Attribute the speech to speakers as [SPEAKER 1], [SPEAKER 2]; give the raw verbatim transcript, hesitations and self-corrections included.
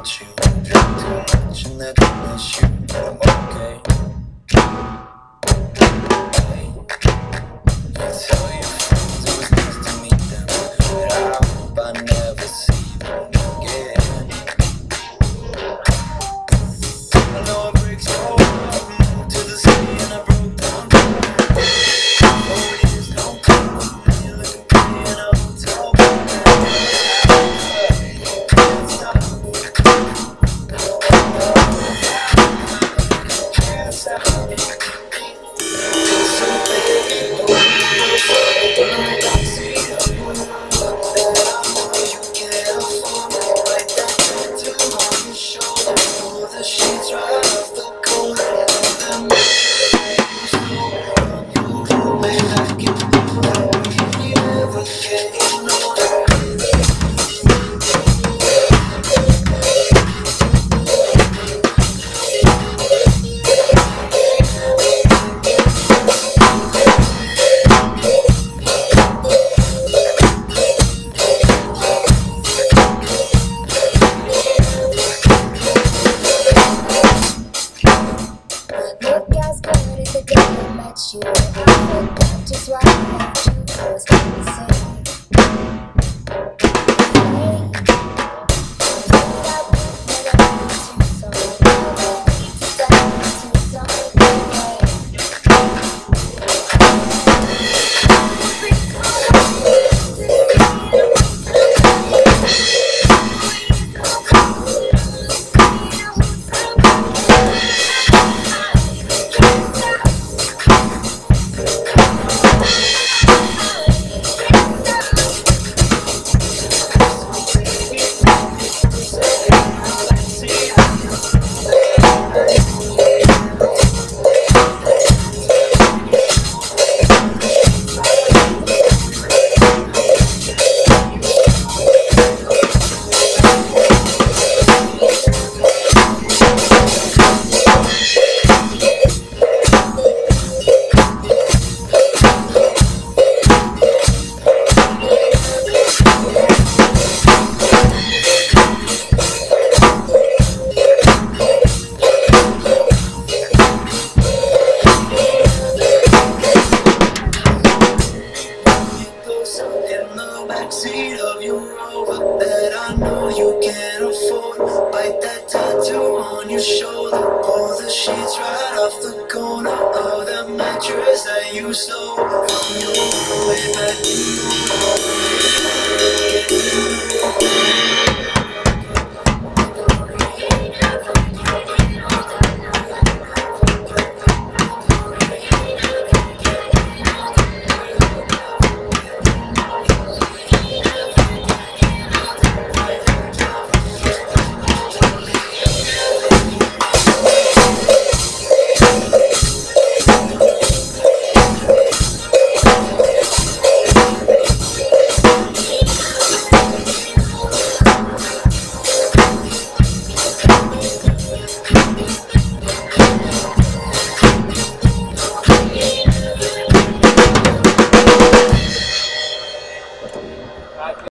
[SPEAKER 1] met you. Drink too much and then I miss you, but I'm okay. Hey, you tell your friends it was nice to meet them, but I hope I never see them again. I know it breaks your heart. Moved to the city and I broke down. Four years, no clue. Now you're looking pretty in a hotel bar. Can't stop. Can't stop. So baby, don't be afraid. Don't see the one that I know you can't afford. Like that tattoo on your shoulder. Pull the sheets right off the corner. Them you slow on your way back in. You never get older.
[SPEAKER 2] Look as good as the day I met you. I look back just right at you. I was gonna say, hey, but I would never be too sorry. I need to step into something.
[SPEAKER 1] In the backseat of your Rover that I know you can't afford. Bite that tattoo on your shoulder. Pull the sheets right off the corner of that mattress that you stole from your way back in.